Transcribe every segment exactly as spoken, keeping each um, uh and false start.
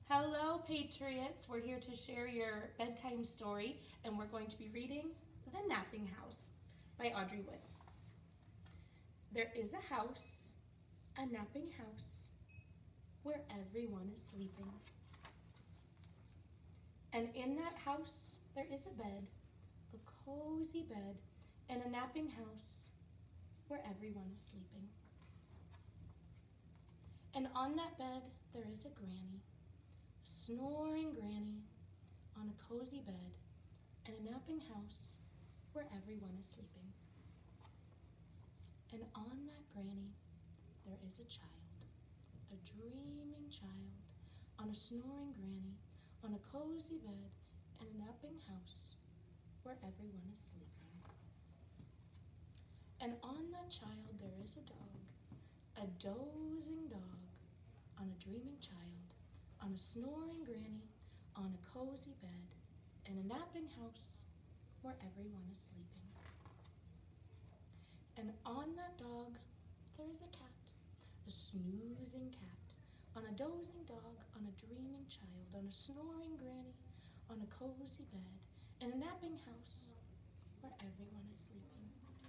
Hello, Patriots. We're here to share your bedtime story, and we're going to be reading The Napping House by Audrey Wood. There is a house, a napping house, where everyone is sleeping. And in that house, there is a bed, a cozy bed, and a napping house where everyone is sleeping. And on that bed, there is a granny, a snoring granny on a cozy bed and a napping house where everyone is sleeping. And on that granny, there is a child, a dreaming child on a snoring granny on a cozy bed and a napping house where everyone is sleeping. And on that child, there is a dog, a dozing dog on a dreaming child on a snoring granny on a cozy bed and a napping house where everyone is sleeping. And on that dog, there is a cat, a snoozing cat on a dozing dog on a dreaming child on a snoring granny on a cozy bed and a napping house where everyone is sleeping.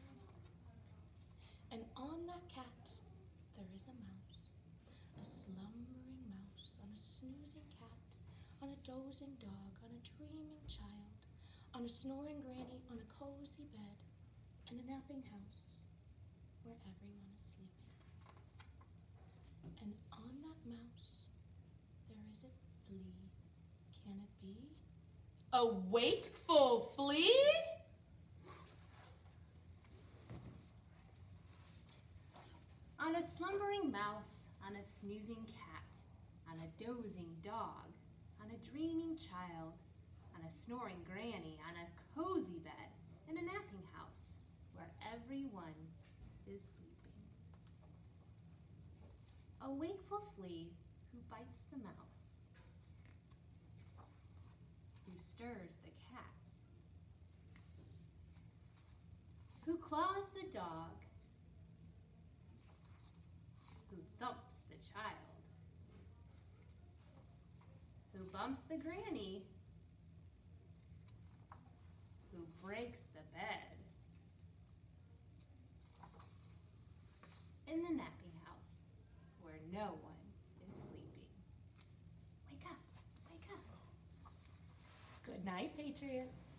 And on that cat, there is a mouse, a slumbering mouse on a snoozing cat on a dozing dog on a dreaming child on a snoring granny on a cozy bed and a napping house where everyone is sleeping. And on that mouse, there is a flea. Can it be a wakeful flea? On a slumbering mouse, on a snoozing cat, on a dozing dog, on a dreaming child, on a snoring granny, on a cozy bed, in a napping house where everyone is sleeping. A wakeful flea who bites the mouse, who stirs the cat, who claws the dog, who thumps the child, who bumps the granny, who breaks the bed. In the napping house where no one is sleeping. Wake up, wake up. Good night, Patriots.